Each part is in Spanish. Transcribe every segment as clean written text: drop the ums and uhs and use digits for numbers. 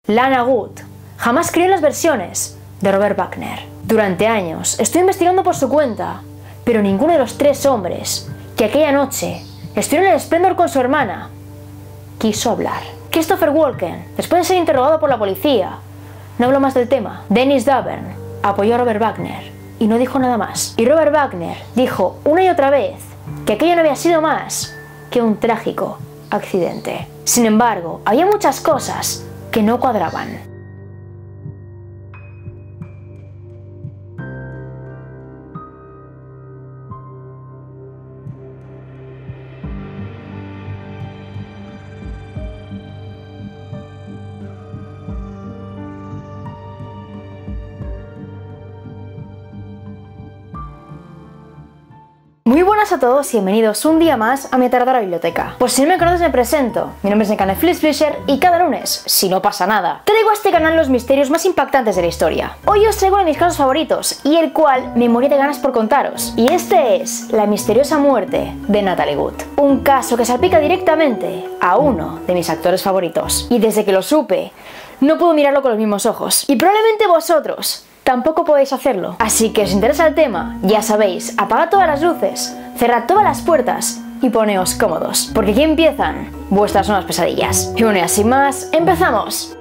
Lana Good jamás creyó en las versiones de Robert Wagner. Durante años estuvo investigando por su cuenta, pero ninguno de los tres hombres que aquella noche estuvieron en el Splendor con su hermana quiso hablar. Christopher Walken, después de ser interrogado por la policía, no habló más del tema. Dennis Davern apoyó a Robert Wagner y no dijo nada más. Y Robert Wagner dijo una y otra vez que aquello no había sido más que un trágico accidente. Sin embargo, había muchas cosas que no cuadraban. Muy buenas a todos y bienvenidos un día más a mi aterradora biblioteca. Pues si no me conoces me presento, mi nombre es Nekane Flisher y cada lunes, si no pasa nada, traigo a este canal los misterios más impactantes de la historia. Hoy os traigo uno de mis casos favoritos y el cual me morí de ganas por contaros. Y este es la misteriosa muerte de Natalie Wood. Un caso que salpica directamente a uno de mis actores favoritos. Y desde que lo supe, no puedo mirarlo con los mismos ojos. Y probablemente vosotros tampoco podéis hacerlo. Así que si os interesa el tema, ya sabéis, apagad todas las luces, cerrad todas las puertas y poneos cómodos, porque aquí empiezan vuestras nuevas pesadillas. Y bueno, y sin más, ¡empezamos!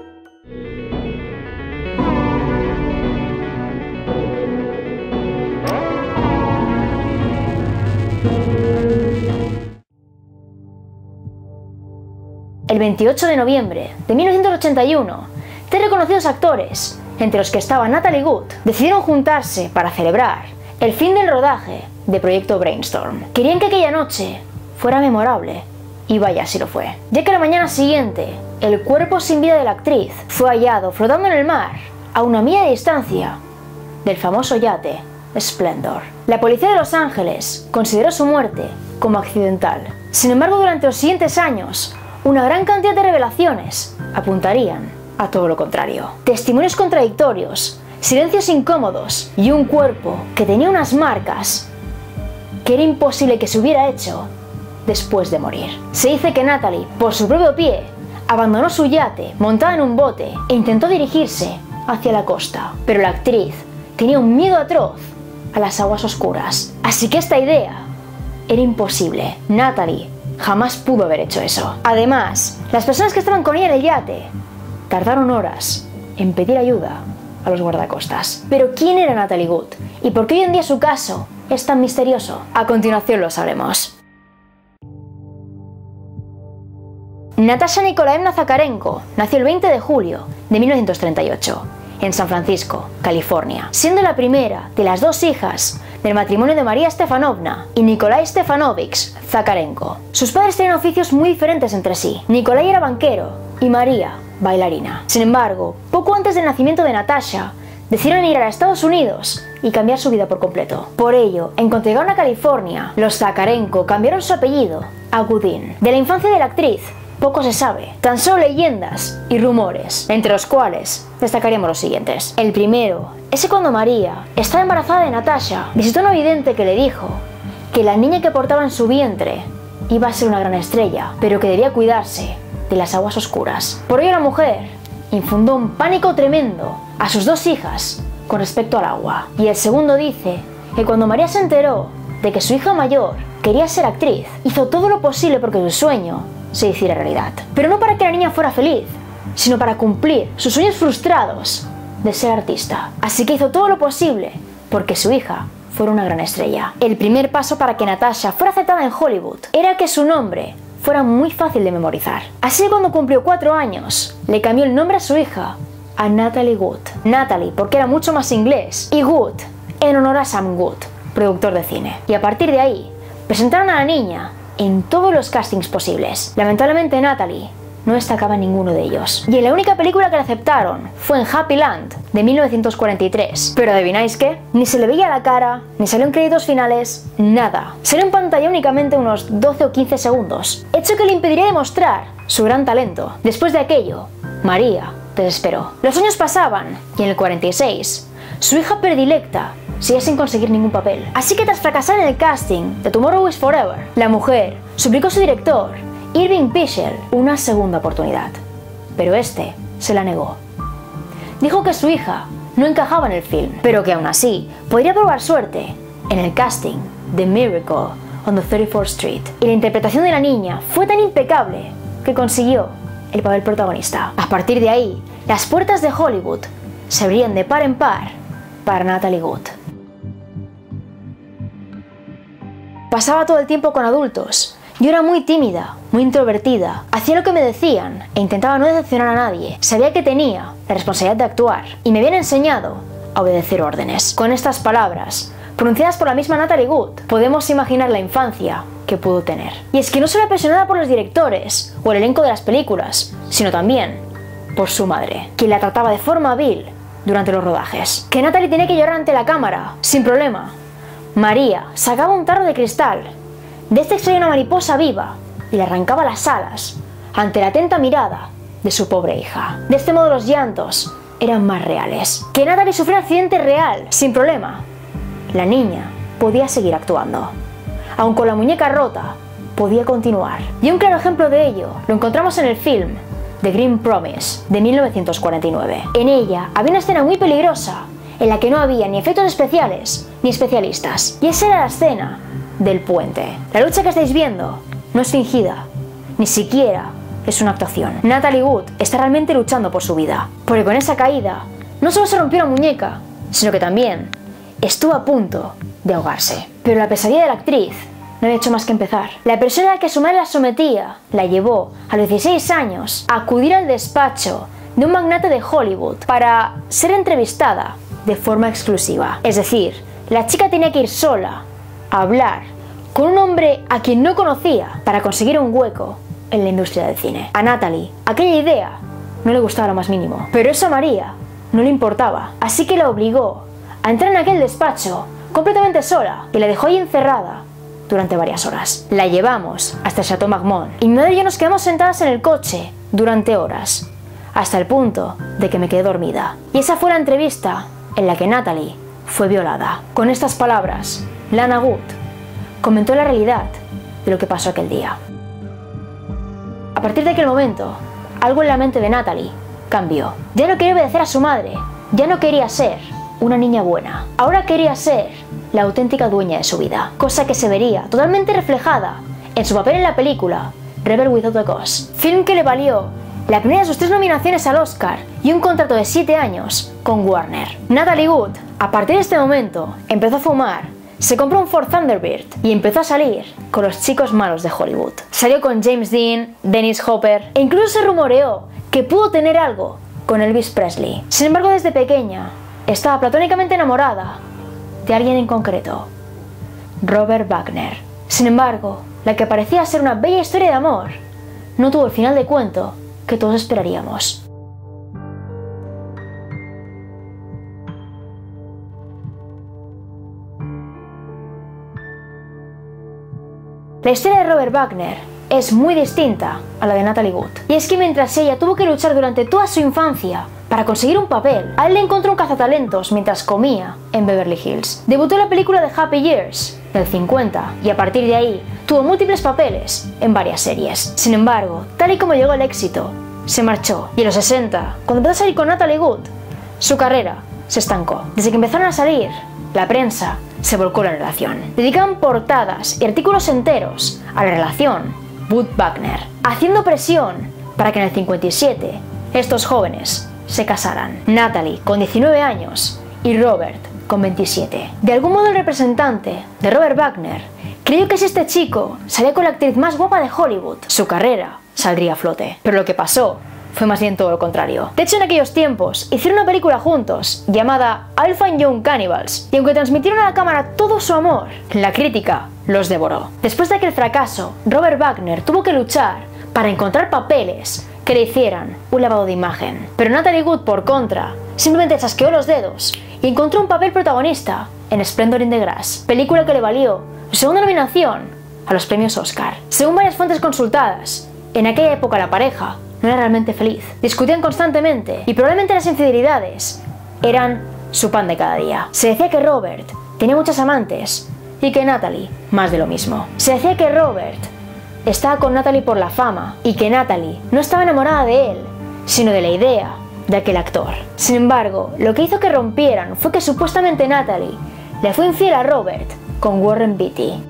El 28 de noviembre de 1981, tres reconocidos actores, entre los que estaba Natalie Wood, decidieron juntarse para celebrar el fin del rodaje de Proyecto Brainstorm. Querían que aquella noche fuera memorable, y vaya si lo fue, ya que la mañana siguiente el cuerpo sin vida de la actriz fue hallado flotando en el mar a una milla de distancia del famoso yate Splendor. La policía de Los Ángeles consideró su muerte como accidental. Sin embargo, durante los siguientes años, una gran cantidad de revelaciones apuntarían a todo lo contrario. Testimonios contradictorios, silencios incómodos y un cuerpo que tenía unas marcas que era imposible que se hubiera hecho después de morir. Se dice que Natalie, por su propio pie, abandonó su yate montada en un bote e intentó dirigirse hacia la costa. Pero la actriz tenía un miedo atroz a las aguas oscuras. Así que esta idea era imposible. Natalie jamás pudo haber hecho eso. Además, las personas que estaban con ella en el yate tardaron horas en pedir ayuda a los guardacostas. Pero ¿quién era Natalie Wood? ¿Y por qué hoy en día su caso es tan misterioso? A continuación lo sabremos. Natasha Nikolaevna Zakarenko nació el 20 de julio de 1938 en San Francisco, California, siendo la primera de las dos hijas del matrimonio de María Stefanovna y Nikolai Stefanovich Zakarenko. Sus padres tenían oficios muy diferentes entre sí. Nikolai era banquero y María bailarina. Sin embargo, poco antes del nacimiento de Natasha, decidieron ir a Estados Unidos y cambiar su vida por completo. Por ello, en cuanto llegaron a California, los Zakarenko cambiaron su apellido a Goodin. De la infancia de la actriz, poco se sabe, tan solo leyendas y rumores, entre los cuales destacaríamos los siguientes. El primero es que cuando María estaba embarazada de Natasha, visitó a una vidente que le dijo que la niña que portaba en su vientre iba a ser una gran estrella, pero que debía cuidarse de las aguas oscuras. Por ello la mujer infundó un pánico tremendo a sus dos hijas con respecto al agua. Y el segundo dice que cuando María se enteró de que su hija mayor quería ser actriz, hizo todo lo posible porque su sueño se hiciera realidad. Pero no para que la niña fuera feliz, sino para cumplir sus sueños frustrados de ser artista. Así que hizo todo lo posible porque su hija fuera una gran estrella. El primer paso para que Natasha fuera aceptada en Hollywood era que su nombre fuera muy fácil de memorizar. Así que cuando cumplió 4 años, le cambió el nombre a su hija a Natalie Wood. Natalie porque era mucho más inglés y Wood en honor a Sam Wood, productor de cine. Y a partir de ahí, presentaron a la niña en todos los castings posibles. Lamentablemente Natalie no destacaba en ninguno de ellos. Y en la única película que la aceptaron fue en Happy Land de 1943. Pero ¿adivináis qué? Ni se le veía la cara, ni salió en créditos finales, nada. Salió en pantalla únicamente unos 12 o 15 segundos, hecho que le impediría demostrar su gran talento. Después de aquello, María desesperó. Los años pasaban y en el 46, su hija predilecta seguía sin conseguir ningún papel. Así que tras fracasar en el casting de Tomorrow is Forever, la mujer suplicó a su director Irving Pichel una segunda oportunidad. Pero este se la negó. Dijo que su hija no encajaba en el film, pero que aún así podría probar suerte en el casting de Miracle on the 34th Street. Y la interpretación de la niña fue tan impecable que consiguió el papel protagonista. A partir de ahí, las puertas de Hollywood se abrían de par en par para Natalie Wood. Pasaba todo el tiempo con adultos. Yo era muy tímida, muy introvertida, hacía lo que me decían e intentaba no decepcionar a nadie. Sabía que tenía la responsabilidad de actuar y me habían enseñado a obedecer órdenes. Con estas palabras, pronunciadas por la misma Natalie Wood, podemos imaginar la infancia que pudo tener. Y es que no solo era presionada por los directores o el elenco de las películas, sino también por su madre, quien la trataba de forma vil durante los rodajes. Que Natalie tenía que llorar ante la cámara, sin problema. María sacaba un tarro de cristal. De este extraía una mariposa viva y le arrancaba las alas ante la atenta mirada de su pobre hija. De este modo los llantos eran más reales. Que Natalie sufrió un accidente real, sin problema. La niña podía seguir actuando. Aun con la muñeca rota, podía continuar. Y un claro ejemplo de ello lo encontramos en el film The Green Promise de 1949. En ella había una escena muy peligrosa en la que no había ni efectos especiales ni especialistas. Y esa era la escena del puente. La lucha que estáis viendo no es fingida, ni siquiera es una actuación. Natalie Wood está realmente luchando por su vida, porque con esa caída no solo se rompió la muñeca, sino que también estuvo a punto de ahogarse. Pero la pesadilla de la actriz no había hecho más que empezar. La persona a la que su madre la sometía la llevó a los 16 años a acudir al despacho de un magnate de Hollywood para ser entrevistada de forma exclusiva. Es decir, la chica tenía que ir sola a hablar con un hombre a quien no conocía para conseguir un hueco en la industria del cine. A Natalie aquella idea no le gustaba lo más mínimo, pero eso a María no le importaba, así que la obligó a entrar en aquel despacho completamente sola y la dejó ahí encerrada durante varias horas. La llevamos hasta el Chateau Marmont y mi madre y yo nos quedamos sentadas en el coche durante horas, hasta el punto de que me quedé dormida. Y esa fue la entrevista en la que Natalie fue violada. Con estas palabras, Lana Wood comentó la realidad de lo que pasó aquel día. A partir de aquel momento, algo en la mente de Natalie cambió. Ya no quería obedecer a su madre, ya no quería ser una niña buena. Ahora quería ser la auténtica dueña de su vida, cosa que se vería totalmente reflejada en su papel en la película Rebel Without a Cause, film que le valió la primera de sus 3 nominaciones al Oscar y un contrato de 7 años con Warner. Natalie Wood, a partir de este momento, empezó a fumar, se compró un Ford Thunderbird y empezó a salir con los chicos malos de Hollywood. Salió con James Dean, Dennis Hopper e incluso se rumoreó que pudo tener algo con Elvis Presley. Sin embargo, desde pequeña estaba platónicamente enamorada de alguien en concreto, Robert Wagner. Sin embargo, la que parecía ser una bella historia de amor no tuvo el final de cuento que todos esperaríamos. La historia de Robert Wagner es muy distinta a la de Natalie Wood. Y es que mientras ella tuvo que luchar durante toda su infancia para conseguir un papel, a él le encontró un cazatalentos mientras comía en Beverly Hills. Debutó en la película de Happy Years del 50 y a partir de ahí tuvo múltiples papeles en varias series. Sin embargo, tal y como llegó el éxito, se marchó y en los 60, cuando empezó a salir con Natalie Wood, su carrera se estancó. Desde que empezaron a salir, la prensa se volcó en la relación. Dedicaban portadas y artículos enteros a la relación Wood-Wagner, haciendo presión para que en el 57 estos jóvenes se casaran. Natalie con 19 años y Robert con 27. De algún modo el representante de Robert Wagner creyó que si este chico salía con la actriz más guapa de Hollywood, su carrera saldría a flote. Pero lo que pasó fue más bien todo lo contrario. De hecho, en aquellos tiempos hicieron una película juntos llamada I'll Find Young Cannibals y aunque transmitieron a la cámara todo su amor, la crítica los devoró. Después de aquel fracaso, Robert Wagner tuvo que luchar para encontrar papeles que le hicieran un lavado de imagen. Pero Natalie Wood, por contra, simplemente chasqueó los dedos y encontró un papel protagonista en Splendor in the Grass, película que le valió su segunda nominación a los premios Oscar. Según varias fuentes consultadas, en aquella época la pareja no era realmente feliz. Discutían constantemente y probablemente las infidelidades eran su pan de cada día. Se decía que Robert tenía muchas amantes y que Natalie más de lo mismo. Se decía que Robert estaba con Natalie por la fama y que Natalie no estaba enamorada de él, sino de la idea de aquel actor. Sin embargo, lo que hizo que rompieran fue que supuestamente Natalie le fue infiel a Robert con Warren Beatty.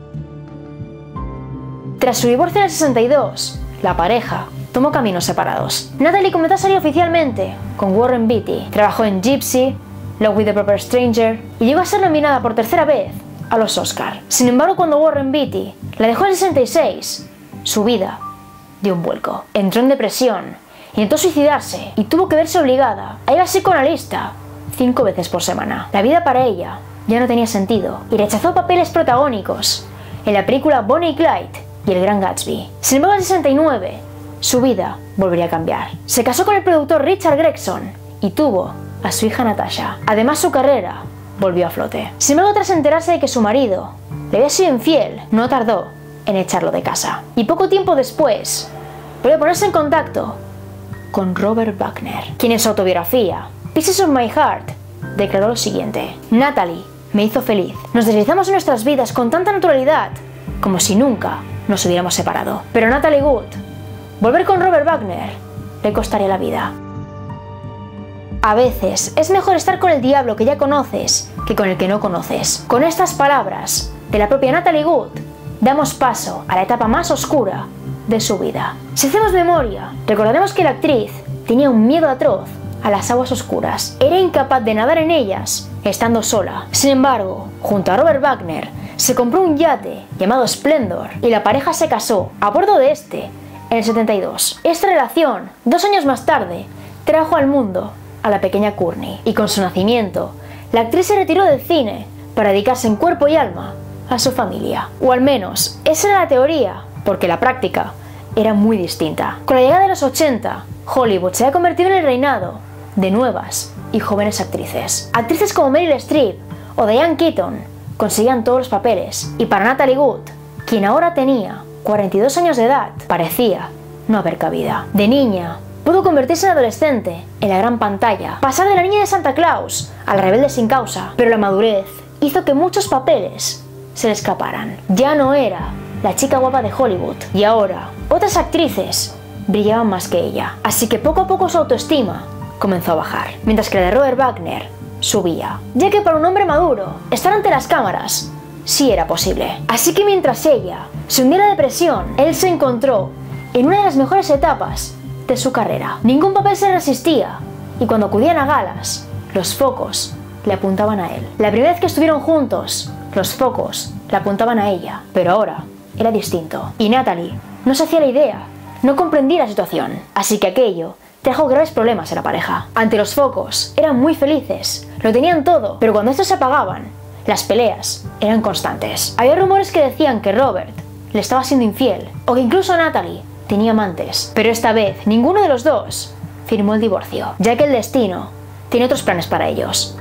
Tras su divorcio en el 62, la pareja tomó caminos separados. Natalie comenzó a salir oficialmente con Warren Beatty. Trabajó en Gypsy, Love with a Proper Stranger y llegó a ser nominada por tercera vez a los Oscar. Sin embargo, cuando Warren Beatty la dejó en el 66, su vida dio un vuelco. Entró en depresión, intentó suicidarse y tuvo que verse obligada a ir al psicoanalista 5 veces por semana. La vida para ella ya no tenía sentido y rechazó papeles protagónicos en la película Bonnie y Clyde y El Gran Gatsby. Sin embargo, en el 69, su vida volvería a cambiar. Se casó con el productor Richard Gregson y tuvo a su hija Natasha. Además, su carrera volvió a flote. Sin embargo, tras enterarse de que su marido le había sido infiel, no tardó en echarlo de casa. Y poco tiempo después, volvió a ponerse en contacto con Robert Wagner, quien en su autobiografía, Pieces of My Heart, declaró lo siguiente: Natalie me hizo feliz. Nos deslizamos en nuestras vidas con tanta naturalidad, como si nunca nos hubiéramos separado. Pero Natalie Wood, volver con Robert Wagner le costaría la vida. A veces es mejor estar con el diablo que ya conoces que con el que no conoces. Con estas palabras de la propia Natalie Wood, damos paso a la etapa más oscura de su vida. Si hacemos memoria, recordaremos que la actriz tenía un miedo atroz a las aguas oscuras. Era incapaz de nadar en ellas estando sola. Sin embargo, junto a Robert Wagner, se compró un yate llamado Splendor y la pareja se casó a bordo de este en el 72. Esta relación, 2 años más tarde, trajo al mundo a la pequeña Courtney, y con su nacimiento, la actriz se retiró del cine para dedicarse en cuerpo y alma a su familia. O al menos, esa era la teoría, porque la práctica era muy distinta. Con la llegada de los 80, Hollywood se había convertido en el reinado de nuevas y jóvenes actrices. Actrices como Meryl Streep o Diane Keaton conseguían todos los papeles, y para Natalie Wood, quien ahora tenía 42 años de edad, parecía no haber cabida. De niña, pudo convertirse en adolescente en la gran pantalla, pasar de la niña de Santa Claus a la rebelde sin causa, pero la madurez hizo que muchos papeles se le escaparan. Ya no era la chica guapa de Hollywood, y ahora otras actrices brillaban más que ella. Así que poco a poco su autoestima comenzó a bajar, mientras que la de Robert Wagner subía, ya que para un hombre maduro, estar ante las cámaras sí era posible. Así que mientras ella se hundía en la depresión, él se encontró en una de las mejores etapas de su carrera. Ningún papel se le resistía, y cuando acudían a galas, los focos le apuntaban a él. La primera vez que estuvieron juntos, los focos le apuntaban a ella, pero ahora era distinto. Y Natalie no se hacía la idea, no comprendía la situación, así que aquello trajo graves problemas en la pareja. Ante los focos, eran muy felices, lo tenían todo, pero cuando estos se apagaban, las peleas eran constantes. Había rumores que decían que Robert le estaba siendo infiel, o que incluso Natalie tenía amantes, pero esta vez ninguno de los dos firmó el divorcio, ya que el destino tiene otros planes para ellos.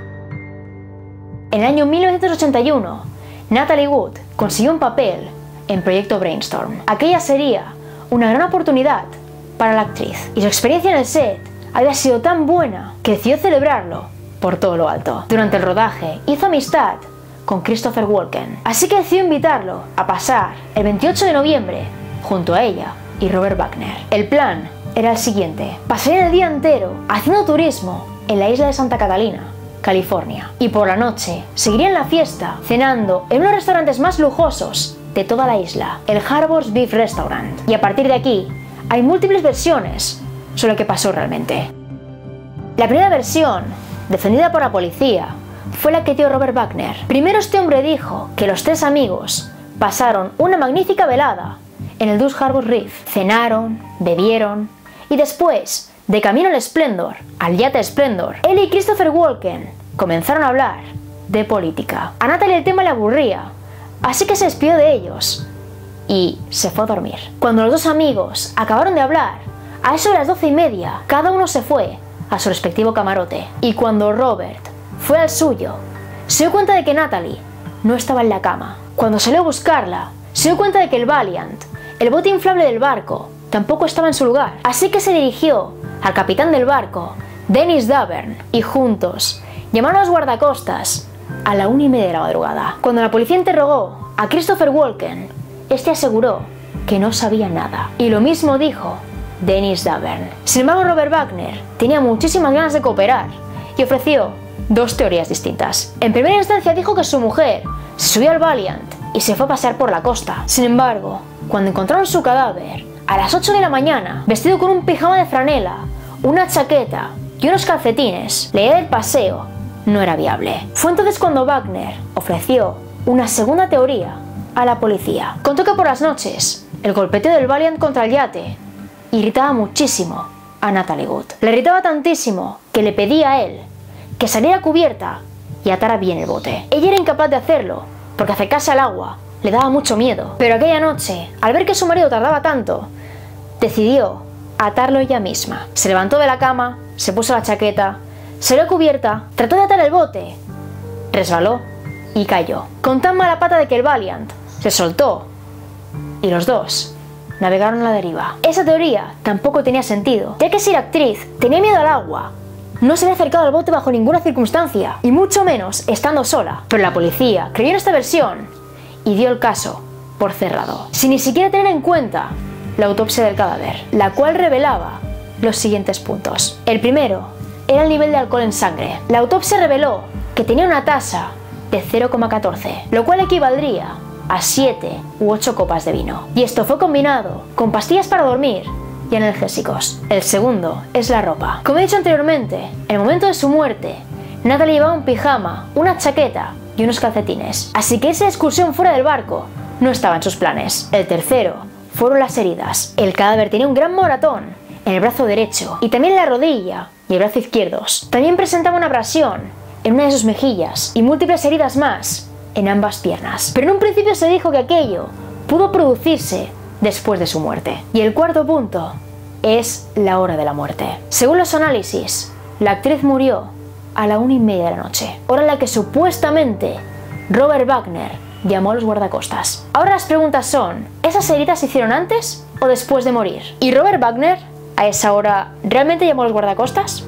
En el año 1981, Natalie Wood consiguió un papel en Proyecto Brainstorm. Aquella sería una gran oportunidad para la actriz, y su experiencia en el set había sido tan buena que decidió celebrarlo por todo lo alto. Durante el rodaje hizo amistad con Christopher Walken, así que decidió invitarlo a pasar el 28 de noviembre junto a ella y Robert Wagner. El plan era el siguiente: pasarían el día entero haciendo turismo en la isla de Santa Catalina, California, y por la noche seguirían la fiesta cenando en uno de los restaurantes más lujosos de toda la isla, el Harbour's Beef Restaurant. Y a partir de aquí hay múltiples versiones sobre lo que pasó realmente. La primera versión, defendida por la policía, fue la que dio Robert Wagner. Primero, este hombre dijo que los 3 amigos pasaron una magnífica velada en el Dulce Harbor Reef. Cenaron, bebieron, y después, de camino al Splendor, al yate Splendor, él y Christopher Walken comenzaron a hablar de política. A Natalie el tema le aburría, así que se despidió de ellos y se fue a dormir. Cuando los 2 amigos acabaron de hablar, a eso de las 12:30, cada uno se fue a su respectivo camarote. Y cuando Robert fue al suyo, se dio cuenta de que Natalie no estaba en la cama. Cuando salió a buscarla, se dio cuenta de que el Valiant, el bote inflable del barco, tampoco estaba en su lugar. Así que se dirigió al capitán del barco, Dennis Davern, y juntos llamaron a los guardacostas a la 1:30 de la madrugada. Cuando la policía interrogó a Christopher Walken, este aseguró que no sabía nada. Y lo mismo dijo Dennis Davern. Sin embargo, Robert Wagner tenía muchísimas ganas de cooperar y ofreció dos teorías distintas. En primera instancia dijo que su mujer se subió al Valiant y se fue a pasear por la costa. Sin embargo, cuando encontraron su cadáver, a las 8 de la mañana, vestido con un pijama de franela, una chaqueta y unos calcetines, la idea del paseo no era viable. Fue entonces cuando Wagner ofreció una segunda teoría a la policía. Contó que por las noches, el golpeteo del Valiant contra el yate irritaba muchísimo a Natalie Wood. Le irritaba tantísimo que le pedía a él que saliera a cubierta y atara bien el bote. Ella era incapaz de hacerlo porque acercarse al agua le daba mucho miedo. Pero aquella noche, al ver que su marido tardaba tanto, decidió atarlo ella misma. Se levantó de la cama, se puso la chaqueta, salió a cubierta, trató de atar el bote, resbaló y cayó. Con tan mala pata de que el Valiant se soltó y los dos navegaron a la deriva. Esa teoría tampoco tenía sentido, ya que si la actriz tenía miedo al agua, no se había acercado al bote bajo ninguna circunstancia, y mucho menos estando sola. Pero la policía creyó en esta versión y dio el caso por cerrado, sin ni siquiera tener en cuenta la autopsia del cadáver, la cual revelaba los siguientes puntos. El primero era el nivel de alcohol en sangre. La autopsia reveló que tenía una tasa de 0,14, lo cual equivaldría a 7 u 8 copas de vino. Y esto fue combinado con pastillas para dormir y analgésicos. El segundo es la ropa. Como he dicho anteriormente, en el momento de su muerte, Natalie llevaba un pijama, una chaqueta y unos calcetines. Así que esa excursión fuera del barco no estaba en sus planes. El tercero fueron las heridas. El cadáver tenía un gran moratón en el brazo derecho y también en la rodilla y el brazo izquierdos. También presentaba una abrasión en una de sus mejillas y múltiples heridas más en ambas piernas. Pero en un principio se dijo que aquello pudo producirse después de su muerte. Y el cuarto punto es la hora de la muerte. Según los análisis, la actriz murió a la 1:30 de la noche, hora en la que supuestamente Robert Wagner llamó a los guardacostas. Ahora las preguntas son, ¿esas heridas se hicieron antes o después de morir? ¿Y Robert Wagner a esa hora realmente llamó a los guardacostas?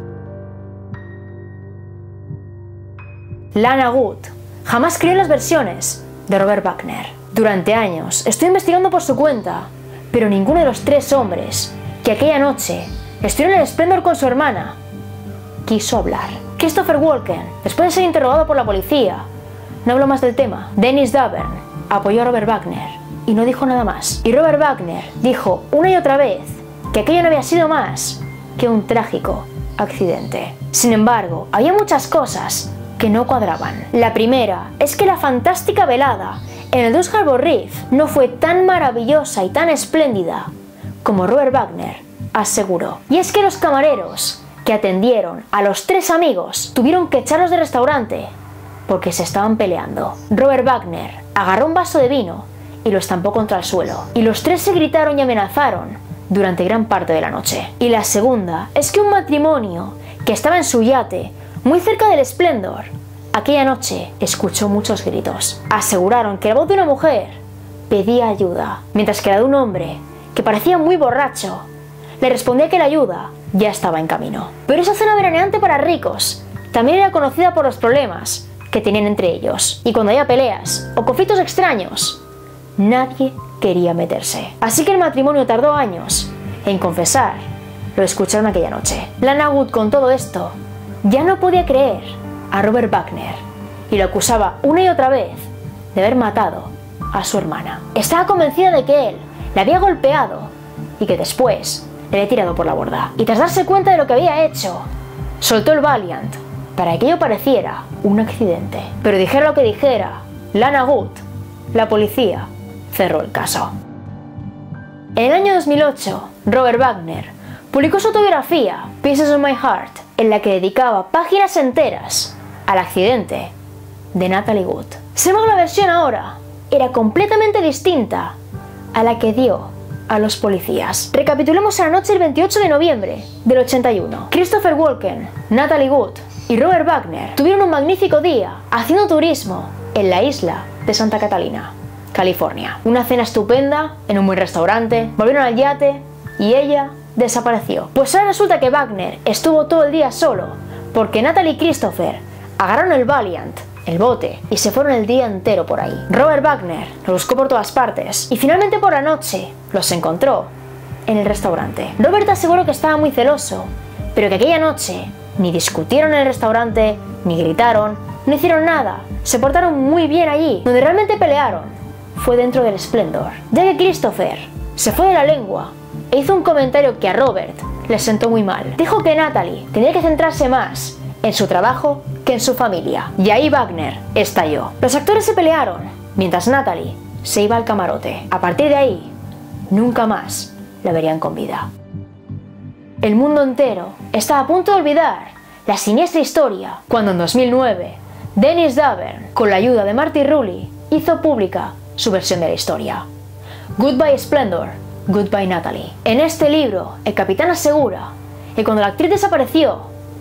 Lana Wood jamás creyó en las versiones de Robert Wagner. Durante años estuve investigando por su cuenta, pero ninguno de los tres hombres que aquella noche estuvieron en el Splendor con su hermana quiso hablar. Christopher Walken, después de ser interrogado por la policía, no habló más del tema. Dennis Davern apoyó a Robert Wagner y no dijo nada más. Y Robert Wagner dijo una y otra vez que aquello no había sido más que un trágico accidente. Sin embargo, había muchas cosas que no cuadraban. La primera es que la fantástica velada en el Dulce Harbor Reef no fue tan maravillosa y tan espléndida como Robert Wagner aseguró. Y es que los camareros que atendieron a los tres amigos tuvieron que echarlos del restaurante porque se estaban peleando. Robert Wagner agarró un vaso de vino y lo estampó contra el suelo. Y los tres se gritaron y amenazaron durante gran parte de la noche. Y la segunda es que un matrimonio que estaba en su yate muy cerca del Splendor aquella noche escuchó muchos gritos. Aseguraron que la voz de una mujer pedía ayuda, mientras que la de un hombre, que parecía muy borracho, le respondía que la ayuda ya estaba en camino. Pero esa zona veraneante para ricos también era conocida por los problemas que tenían entre ellos. Y cuando había peleas o conflictos extraños, nadie quería meterse. Así que el matrimonio tardó años en confesar lo escucharon aquella noche. Lana Wood, con todo esto, ya no podía creer a Robert Wagner y lo acusaba una y otra vez de haber matado a su hermana. Estaba convencida de que él la había golpeado y que después le había tirado por la borda. Y tras darse cuenta de lo que había hecho, soltó el Valiant para que aquello pareciera un accidente. Pero dijera lo que dijera Lana Wood, la policía cerró el caso. En el año 2008, Robert Wagner publicó su autobiografía Pieces of My Heart, en la que dedicaba páginas enteras al accidente de Natalie Wood. Sin embargo, la versión ahora era completamente distinta a la que dio a los policías. Recapitulemos a la noche del 28 de noviembre del 81. Christopher Walken, Natalie Wood y Robert Wagner tuvieron un magnífico día haciendo turismo en la isla de Santa Catalina, California. Una cena estupenda en un buen restaurante, volvieron al yate y ella desapareció. Pues ahora resulta que Wagner estuvo todo el día solo, porque Natalie y Christopher agarraron el Valiant, el bote, y se fueron el día entero por ahí. Robert Wagner lo buscó por todas partes y finalmente por la noche los encontró en el restaurante. Robert aseguró que estaba muy celoso, pero que aquella noche ni discutieron en el restaurante, ni gritaron, no hicieron nada, se portaron muy bien allí. Donde realmente pelearon fue dentro del Splendor, ya que Christopher se fue de la lengua e hizo un comentario que a Robert le sentó muy mal. Dijo que Natalie tendría que centrarse más en su trabajo que en su familia. Y ahí Wagner estalló. Los actores se pelearon, mientras Natalie se iba al camarote. A partir de ahí, nunca más la verían con vida. El mundo entero estaba a punto de olvidar la siniestra historia cuando en 2009 Dennis Davern, con la ayuda de Marty Rulli, hizo pública su versión de la historia. Goodbye Splendor, Goodbye Natalie. En este libro, el capitán asegura que cuando la actriz desapareció,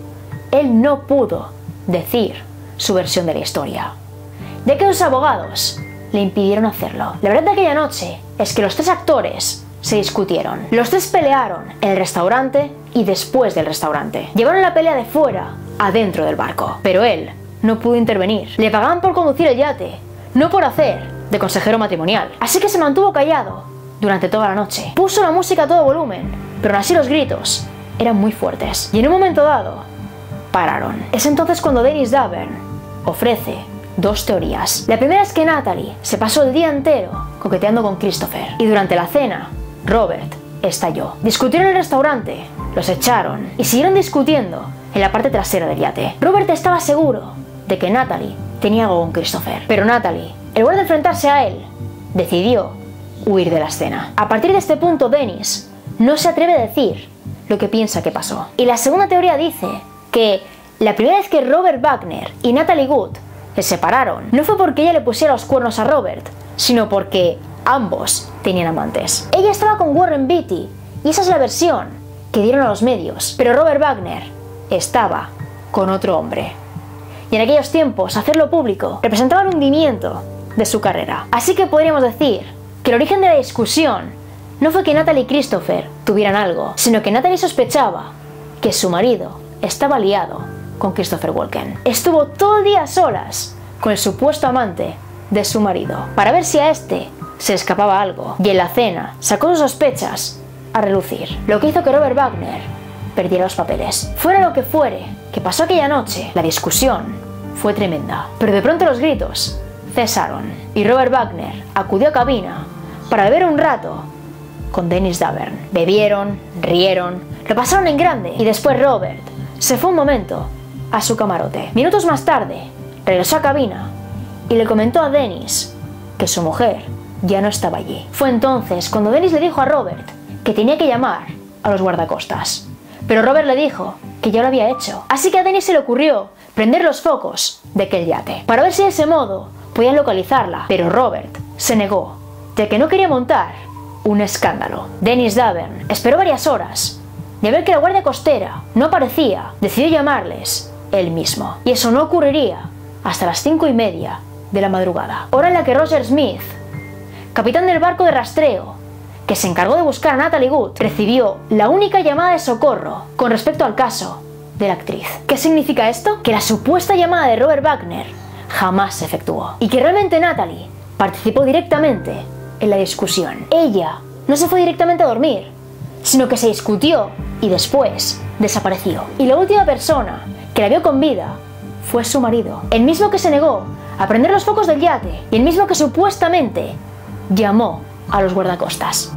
él no pudo decir su versión de la historia, ya que los abogados le impidieron hacerlo. La verdad de aquella noche es que los tres actores se discutieron. Los tres pelearon en el restaurante y después del restaurante. Llevaron la pelea de fuera a dentro del barco, pero él no pudo intervenir. Le pagaban por conducir el yate, no por hacer de consejero matrimonial. Así que se mantuvo callado durante toda la noche. Puso la música a todo volumen, pero aún así los gritos eran muy fuertes. Y en un momento dado, pararon. Es entonces cuando Dennis Davern ofrece dos teorías. La primera es que Natalie se pasó el día entero coqueteando con Christopher. Y durante la cena, Robert estalló. Discutieron en el restaurante, los echaron y siguieron discutiendo en la parte trasera del yate. Robert estaba seguro de que Natalie tenía algo con Christopher. Pero Natalie, en lugar de enfrentarse a él, decidió huir de la escena. A partir de este punto, Dennis no se atreve a decir lo que piensa que pasó. Y la segunda teoría dice que la primera vez que Robert Wagner y Natalie Wood se separaron no fue porque ella le pusiera los cuernos a Robert, sino porque ambos tenían amantes. Ella estaba con Warren Beatty y esa es la versión que dieron a los medios, pero Robert Wagner estaba con otro hombre. Y en aquellos tiempos hacerlo público representaba el hundimiento de su carrera. Así que podríamos decir que el origen de la discusión no fue que Natalie y Christopher tuvieran algo, sino que Natalie sospechaba que su marido estaba liado con Christopher Walken. Estuvo todo el día a solas con el supuesto amante de su marido para ver si a este se escapaba algo, y en la cena sacó sus sospechas a relucir, lo que hizo que Robert Wagner perdiera los papeles. Fuera lo que fuere que pasó aquella noche, la discusión fue tremenda, pero de pronto los gritos cesaron y Robert Wagner acudió a cabina para beber un rato con Dennis Davern. Bebieron, rieron, lo pasaron en grande y después Robert se fue un momento a su camarote. Minutos más tarde regresó a cabina y le comentó a Dennis que su mujer ya no estaba allí. Fue entonces cuando Dennis le dijo a Robert que tenía que llamar a los guardacostas, pero Robert le dijo que ya lo había hecho. Así que a Dennis se le ocurrió prender los focos de aquel yate para ver si de ese modo podían localizarla, pero Robert se negó, ya que no quería montar un escándalo. Dennis Davern esperó varias horas y al ver que la guardia costera no aparecía, decidió llamarles él mismo. Y eso no ocurriría hasta las 5:30 de la madrugada, hora en la que Roger Smith, capitán del barco de rastreo que se encargó de buscar a Natalie Wood, recibió la única llamada de socorro con respecto al caso de la actriz. ¿Qué significa esto? Que la supuesta llamada de Robert Wagner jamás se efectuó y que realmente Natalie participó directamente en la discusión. Ella no se fue directamente a dormir, sino que se discutió y después desapareció. Y la última persona que la vio con vida fue su marido, el mismo que se negó a prender los focos del yate y el mismo que supuestamente llamó a los guardacostas.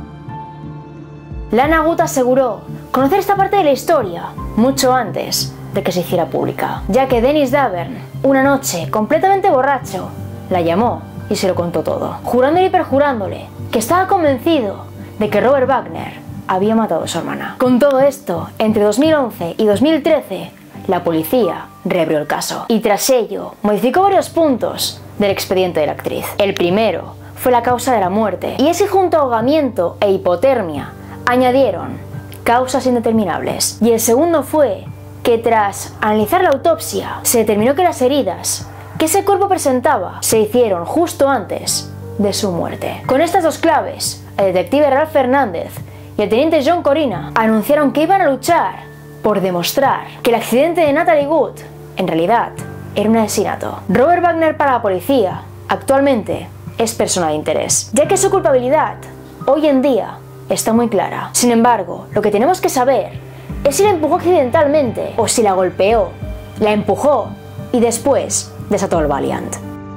Lana Wood aseguró conocer esta parte de la historia mucho antes de que se hiciera pública, ya que Dennis Davern, una noche completamente borracho, la llamó y se lo contó todo, jurándole y perjurándole que estaba convencido de que Robert Wagner había matado a su hermana. Con todo esto, entre 2011 y 2013, la policía reabrió el caso y tras ello modificó varios puntos del expediente de la actriz. El primero fue la causa de la muerte, y es que junto a ahogamiento e hipotermia añadieron causas indeterminables. Y el segundo fue que tras analizar la autopsia se determinó que las heridas que ese cuerpo presentaba se hicieron justo antes de su muerte. Con estas dos claves, el detective Ralph Fernández y el teniente John Corina anunciaron que iban a luchar por demostrar que el accidente de Natalie Wood en realidad era un asesinato. Robert Wagner para la policía actualmente es persona de interés, ya que su culpabilidad hoy en día está muy clara. Sin embargo, lo que tenemos que saber es si la empujó accidentalmente o si la golpeó, la empujó y después desató el Valiant.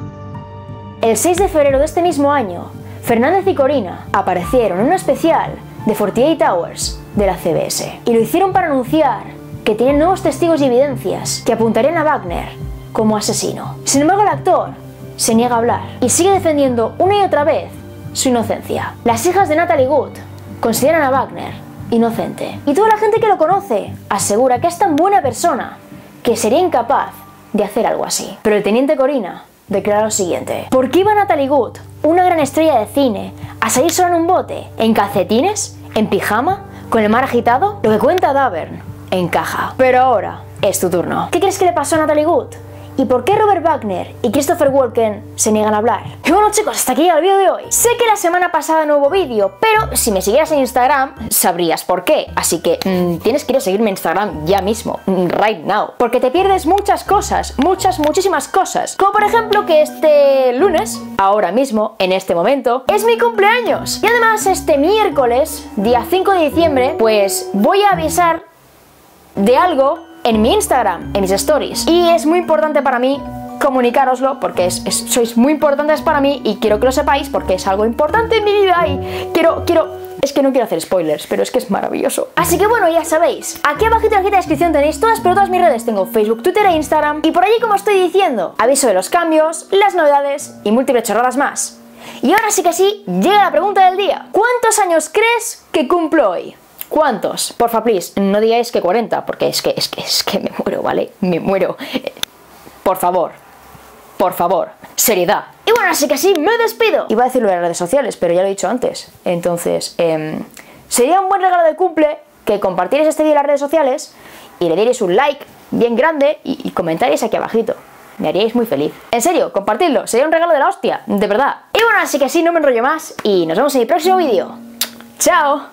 El 6 de febrero de este mismo año, Fernández y Corina aparecieron en un especial de 48 Hours de la CBS y lo hicieron para anunciar que tienen nuevos testigos y evidencias que apuntarían a Wagner como asesino. Sin embargo, el actor se niega a hablar y sigue defendiendo una y otra vez su inocencia. Las hijas de Natalie Wood consideran a Wagner inocente y toda la gente que lo conoce asegura que es tan buena persona que sería incapaz de hacer algo así. Pero el teniente Corina declara lo siguiente: ¿por qué iba Natalie Wood, una gran estrella de cine, a salir sola en un bote, en calcetines, en pijama, con el mar agitado? Lo que cuenta Davern encaja. Pero ahora es tu turno. ¿Qué crees que le pasó a Natalie Wood? ¿Y por qué Robert Wagner y Christopher Walken se niegan a hablar? Y bueno, chicos, hasta aquí el vídeo de hoy. Sé que la semana pasada no hubo vídeo, pero si me siguieras en Instagram sabrías por qué. Así que tienes que ir a seguirme en Instagram ya mismo, right now. Porque te pierdes muchas cosas, muchísimas cosas. Como por ejemplo que este lunes, ahora mismo, en este momento, es mi cumpleaños. Y además este miércoles, día 5 de diciembre, pues voy a avisar de algo en mi Instagram, en mis stories. Y es muy importante para mí comunicároslo porque sois muy importantes para mí y quiero que lo sepáis porque es algo importante en mi vida y es que no quiero hacer spoilers, pero es que es maravilloso. Así que bueno, ya sabéis, aquí abajito en la cajita de descripción tenéis todas mis redes. Tengo Facebook, Twitter e Instagram y por allí, como estoy diciendo, aviso de los cambios, las novedades y múltiples chorradas más. Y ahora sí que sí, llega la pregunta del día. ¿Cuántos años crees que cumplo hoy? ¿Cuántos? Porfa, please, no digáis que 40, porque es que me muero, ¿vale? Me muero. Por favor, seriedad. Y bueno, así que sí, me despido. Iba a decirlo en las redes sociales, pero ya lo he dicho antes. Entonces, sería un buen regalo de cumple que compartierais este vídeo en las redes sociales y le dierais un like bien grande y comentaréis aquí abajito. Me haríais muy feliz. En serio, compartidlo, sería un regalo de la hostia, de verdad. Y bueno, así que sí, no me enrollo más y nos vemos en el próximo vídeo. ¡Chao!